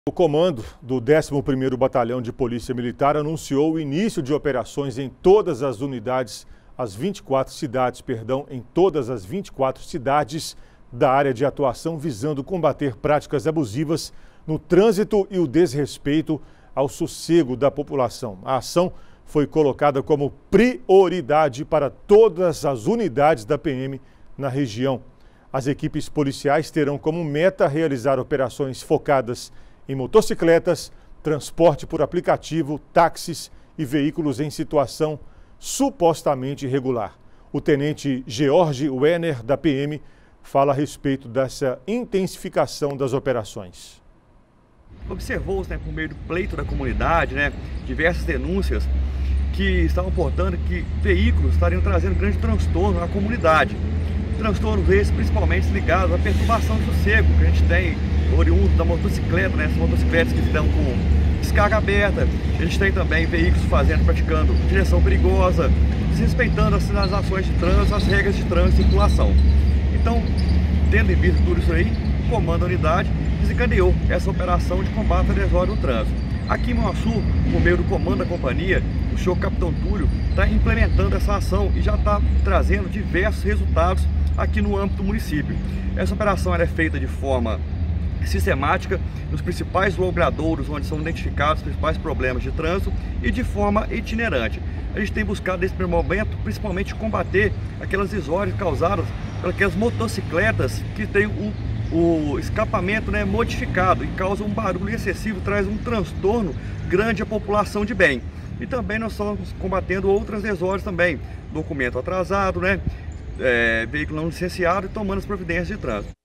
O comando do 11º Batalhão de Polícia Militar anunciou o início de operações em todas as unidades, em todas as 24 cidades da área de atuação, visando combater práticas abusivas no trânsito e o desrespeito ao sossego da população. A ação foi colocada como prioridade para todas as unidades da PM na região. As equipes policiais terão como meta realizar operações focadas em motocicletas, transporte por aplicativo, táxis e veículos em situação supostamente irregular. O tenente George Werner, da PM, fala a respeito dessa intensificação das operações. Observou-se, por meio do pleito da comunidade, diversas denúncias que estavam portando que veículos estariam trazendo grande transtorno à comunidade. Transtornos esses principalmente ligados à perturbação do sossego que a gente tem oriundo da motocicleta, essas motocicletas que estão com descarga aberta. A gente tem também veículos praticando direção perigosa, desrespeitando as sinalizações de trânsito, as regras de trânsito e circulação. Então, tendo em vista tudo isso aí, o comando da unidade desencadeou essa operação de combate à desordem no trânsito. Aqui em Manhuaçu, por meio do comando da companhia, o senhor Capitão Túlio está implementando essa ação e já está trazendo diversos resultados aqui no âmbito do município. Essa operação é feita de forma sistemática nos principais logradouros onde são identificados os principais problemas de trânsito e de forma itinerante. A gente tem buscado nesse primeiro momento principalmente combater aquelas desordens causadas pelas motocicletas que têm o escapamento modificado e causa um barulho excessivo, traz um transtorno grande à população de bem. E também nós estamos combatendo outras desordens também, documento atrasado, veículo não licenciado e tomando as providências de trânsito.